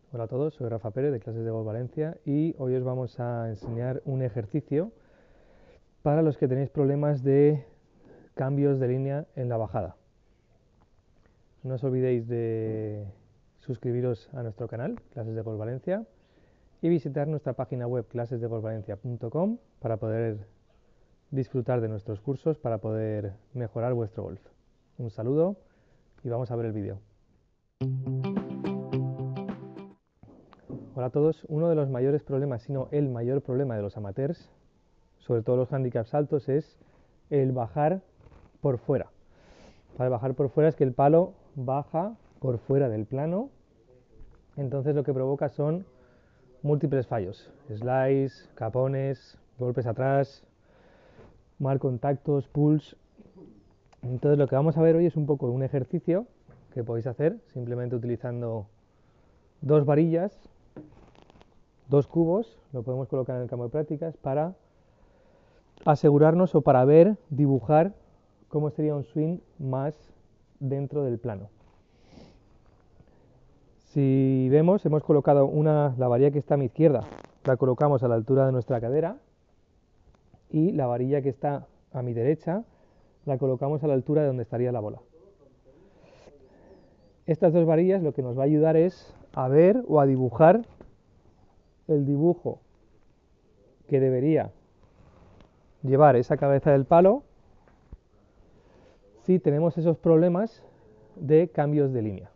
Hola a todos, soy Rafa Pérez de Clases de Golf Valencia y hoy os vamos a enseñar un ejercicio para los que tenéis problemas de cambios de línea en la bajada. No os olvidéis de suscribiros a nuestro canal, Clases de Golf Valencia, y visitar nuestra página web clasesdegolfvalencia.com para poder disfrutar de nuestros cursos, para poder mejorar vuestro golf. Un saludo y vamos a ver el vídeo. Hola a todos. Uno de los mayores problemas, si no el mayor problema de los amateurs, sobre todo los handicaps altos, es el bajar por fuera. Para bajar por fuera es que el palo baja por fuera del plano, entonces lo que provoca son múltiples fallos: slice, capones, golpes atrás, mal contactos, pulls. Entonces lo que vamos a ver hoy es un poco un ejercicio que podéis hacer simplemente utilizando dos varillas, dos cubos, lo podemos colocar en el campo de prácticas para asegurarnos o para ver, dibujar cómo sería un swing más dentro del plano. Si vemos, hemos colocado la varilla que está a mi izquierda, la colocamos a la altura de nuestra cadera, y la varilla que está a mi derecha la colocamos a la altura de donde estaría la bola. Estas dos varillas lo que nos va a ayudar es a ver o a dibujar el dibujo que debería llevar esa cabeza del palo si tenemos esos problemas de cambios de línea.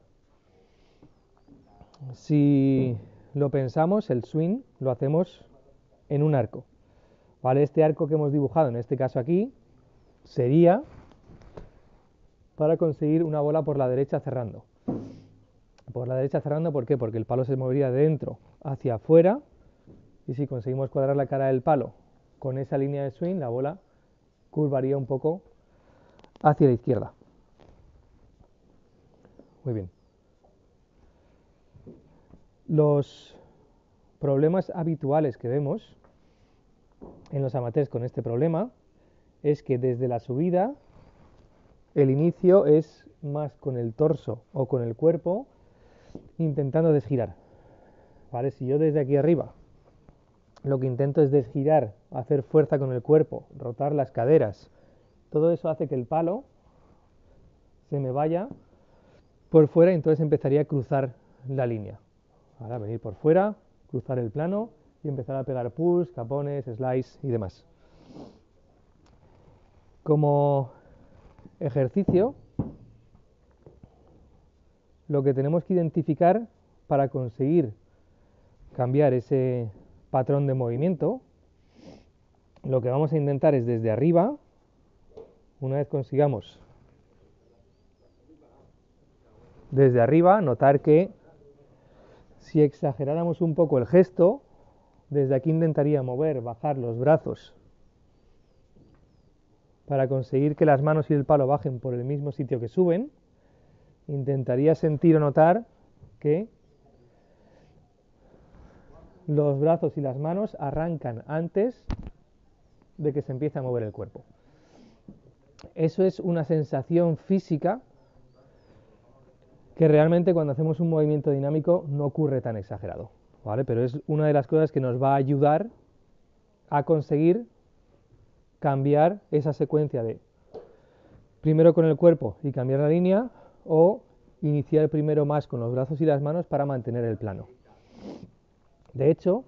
Si lo pensamos, el swing lo hacemos en un arco, ¿vale? Este arco que hemos dibujado, en este caso aquí, sería para conseguir una bola por la derecha cerrando. Por la derecha cerrando, ¿por qué? Porque el palo se movería de dentro hacia afuera, y si conseguimos cuadrar la cara del palo con esa línea de swing, la bola curvaría un poco hacia la izquierda. Muy bien. Los problemas habituales que vemos en los amateurs con este problema es que desde la subida el inicio es más con el torso o con el cuerpo intentando desgirar, ¿vale? Si yo desde aquí arriba lo que intento es desgirar, hacer fuerza con el cuerpo, rotar las caderas, todo eso hace que el palo se me vaya por fuera y entonces empezaría a cruzar la línea. Ahora venir por fuera, cruzar el plano y empezar a pegar pulls, capones, slice y demás. Como ejercicio, lo que tenemos que identificar para conseguir cambiar ese patrón de movimiento, lo que vamos a intentar es desde arriba, una vez consigamos desde arriba, notar que si exageráramos un poco el gesto, desde aquí intentaría mover, bajar los brazos para conseguir que las manos y el palo bajen por el mismo sitio que suben. Intentaría sentir o notar que los brazos y las manos arrancan antes de que se empiece a mover el cuerpo. Eso es una sensación física que realmente cuando hacemos un movimiento dinámico no ocurre tan exagerado, ¿vale? Pero es una de las cosas que nos va a ayudar a conseguir cambiar esa secuencia de primero con el cuerpo y cambiar la línea, o iniciar primero más con los brazos y las manos para mantener el plano. De hecho,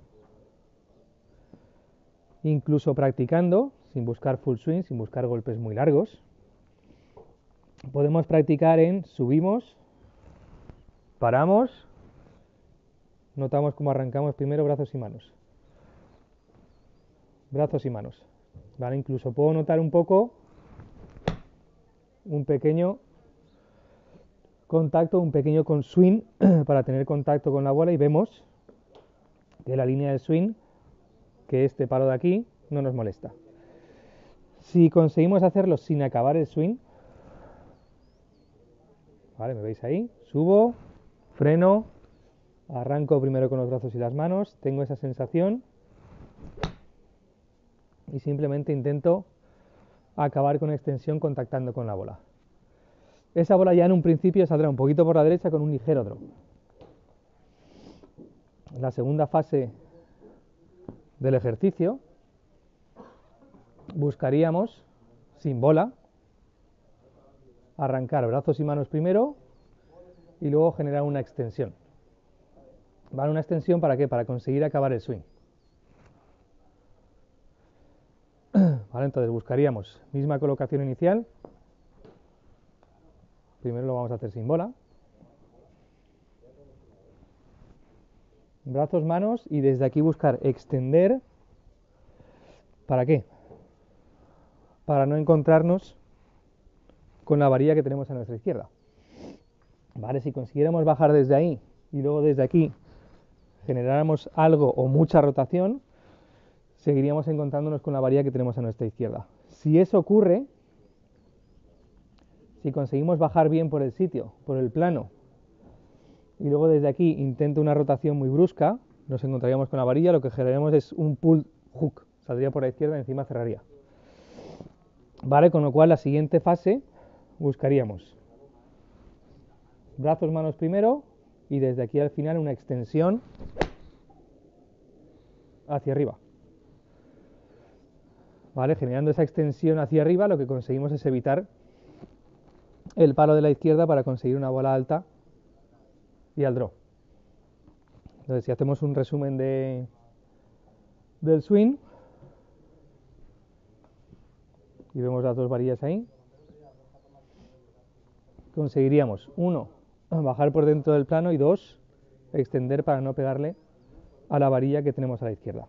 incluso practicando, sin buscar full swing, sin buscar golpes muy largos, podemos practicar en subimos, paramos, notamos cómo arrancamos primero brazos y manos. Brazos y manos, ¿vale? Incluso puedo notar un poco un pequeño contacto, un pequeño con swing para tener contacto con la bola, y vemos que la línea del swing, que este palo de aquí, no nos molesta. Si conseguimos hacerlo sin acabar el swing, ¿vale? ¿Me veis ahí? Subo, freno, arranco primero con los brazos y las manos, tengo esa sensación y simplemente intento acabar con extensión contactando con la bola. Esa bola ya en un principio saldrá un poquito por la derecha con un ligero drop. la segunda fase del ejercicio, buscaríamos, sin bola, arrancar brazos y manos primero y luego generar una extensión. ¿Vale? ¿Una extensión para qué? Para conseguir acabar el swing. ¿Vale? Entonces buscaríamos misma colocación inicial. Primero lo vamos a hacer sin bola. Brazos, manos y desde aquí buscar extender. ¿Para qué? Para no encontrarnos con la varilla que tenemos a nuestra izquierda. ¿Vale? Si consiguiéramos bajar desde ahí y luego desde aquí generáramos algo o mucha rotación, seguiríamos encontrándonos con la varilla que tenemos a nuestra izquierda. Si eso ocurre, si conseguimos bajar bien por el sitio, por el plano, y luego desde aquí intento una rotación muy brusca, nos encontraríamos con la varilla, lo que generaremos es un pull hook, saldría por la izquierda y encima cerraría. Vale, con lo cual la siguiente fase buscaríamos brazos, manos primero y desde aquí al final una extensión hacia arriba. ¿Vale? Generando esa extensión hacia arriba lo que conseguimos es evitar el palo de la izquierda para conseguir una bola alta y al draw. Entonces si hacemos un resumen del swing y vemos las dos varillas ahí, conseguiríamos, 1, bajar por dentro del plano y 2, extender para no pegarle a la varilla que tenemos a la izquierda.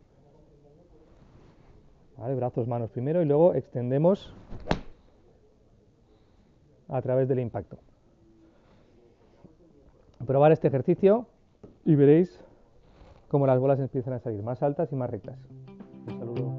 ¿Vale? Brazos, manos primero y luego extendemos a través del impacto. Probar este ejercicio y veréis cómo las bolas empiezan a salir más altas y más rectas. Un saludo.